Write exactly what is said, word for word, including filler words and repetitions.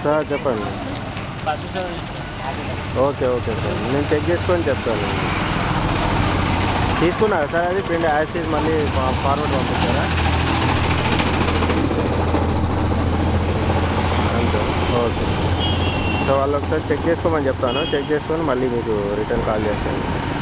Sir చెప్పండి. Okay okay sir, నేను check చేసుకొని చెప్తాను. తీసుకున్నారా సార్ అది ప్రింట్ యాజ్ మళ్ళీ ఫార్వర్డ్ పంపించారా? అంతే, ఓకే. సో వాళ్ళు ఒకసారి చెక్ చేసుకోమని చెప్తాను, చెక్ చేసుకొని మళ్ళీ మీకు రిటర్న్ కాల్ చేస్తాను.